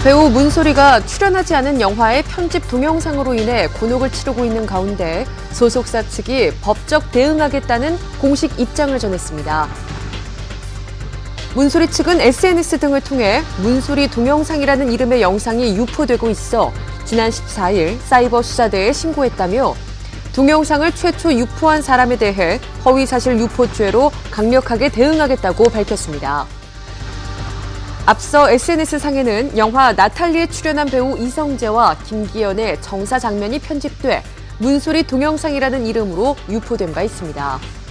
배우 문소리가 출연하지 않은 영화의 편집 동영상으로 인해 곤혹을 치르고 있는 가운데 소속사 측이 법적 대응하겠다는 공식 입장을 전했습니다. 문소리 측은 SNS 등을 통해 문소리 동영상이라는 이름의 영상이 유포되고 있어 지난 14일 사이버 수사대에 신고했다며 동영상을 최초 유포한 사람에 대해 허위사실 유포죄로 강력하게 대응하겠다고 밝혔습니다. 앞서 SNS상에는 영화 나탈리에 출연한 배우 이성재와 김기현의 정사 장면이 편집돼 문소리 동영상이라는 이름으로 유포된 바 있습니다.